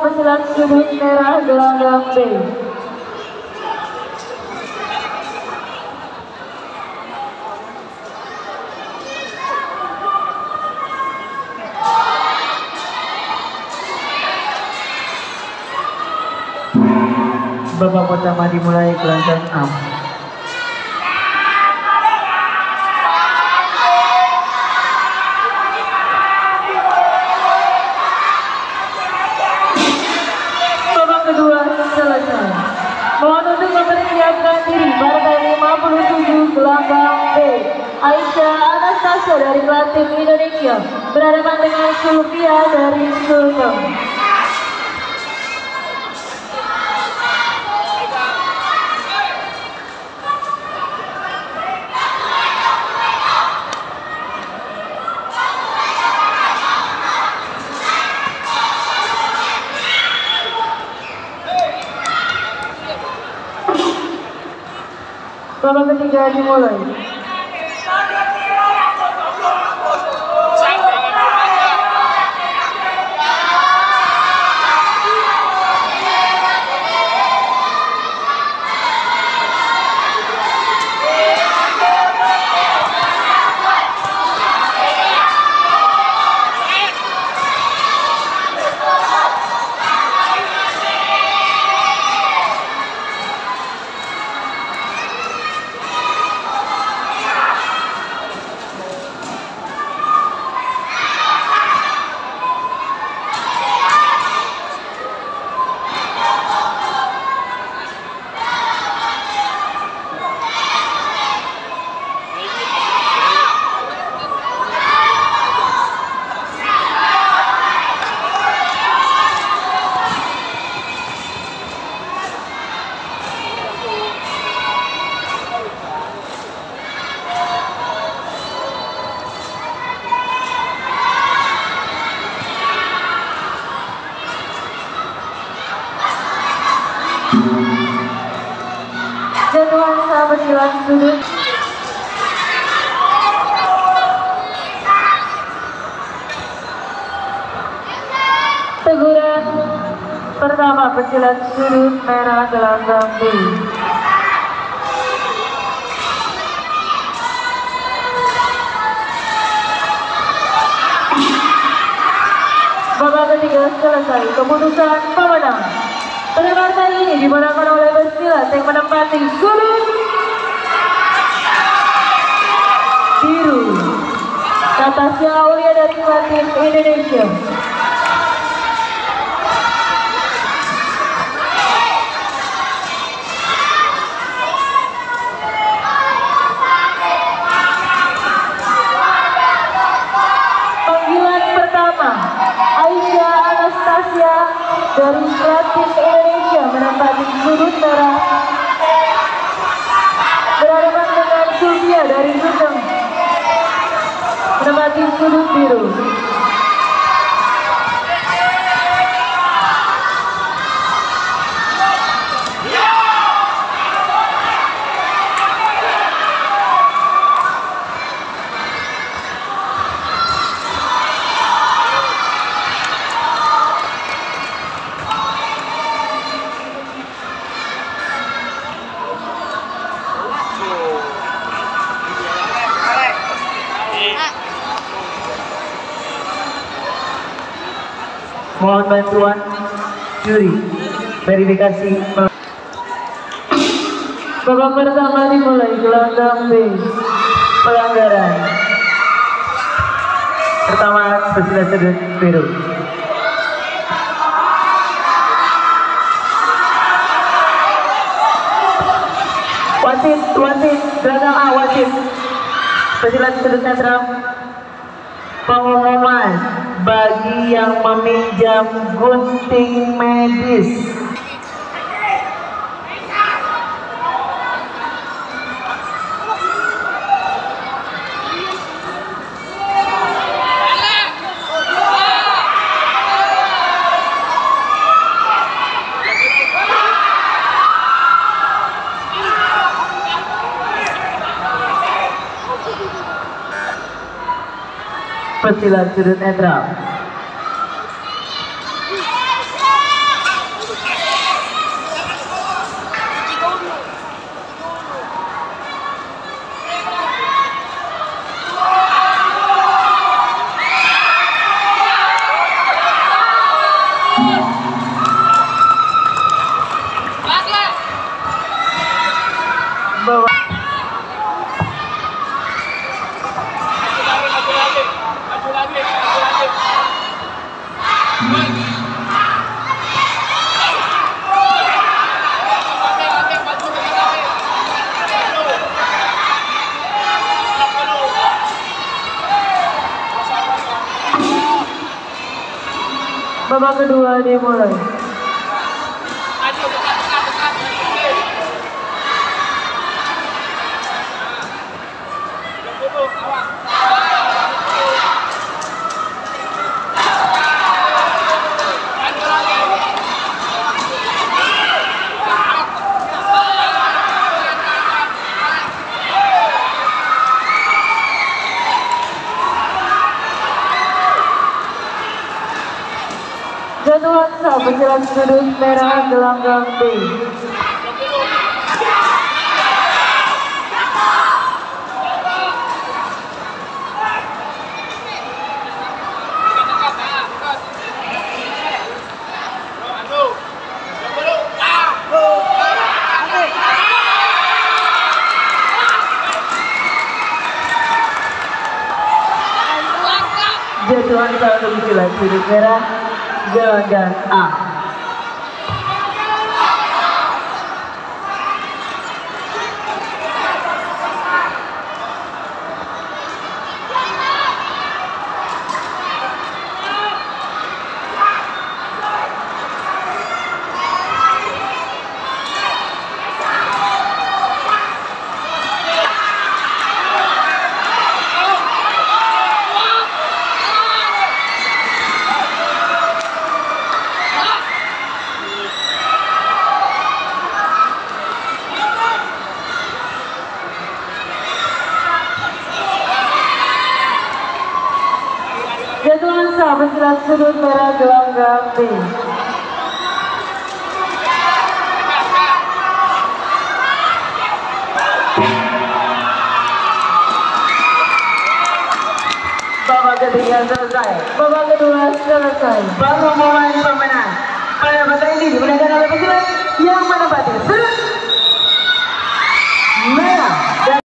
pesilat sudut merah gelanggang B. Babak pertama dimulai gelanggang 6. Mohon untuk mempersiapkan diri partai 57 gelanggang B. Aisyah Anastasia dari Klatim Indonesia berhadapan dengan Sylvia dari Sulteng. Babak ketiga dimulai. Jadwal sahabat silat sudut. Teguran pertama pesilat sudut merah gelanggang B. Babak ketiga selesai. Keputusan pemenang pada partai ini dimenangkan oleh pesilat yang menempati sudut biru, Natasha Aulia dari Klatim Indonesia. Panggilan pertama, Aisyah Anastasia dari Klatim Indonesia menempati sudut merah berhadapan dengan Sylvia dari Sulteng menempati sudut biru. Mohon bantuan juri verifikasi. Babak pertama dimulai gelanggang B. Pelanggaran pertama pesilat sudut biru. Wasit gelanggang A, wasit pesilat sudut netral. Pengumuman bagi yang meminjam gunting medis. Pesilat sudut netral. Babak kedua dimulai. Jadwal pesilat sudut merah gelanggang B. Jadwal pesilat sudut merah gelanggang A. Jadwal pesilat sudut merah gelanggang B. Babak ketiga selesai. Babak kedua selesai. Baru mulai pemenang. Pada babak ini dimenangkan oleh pesilat yang menempati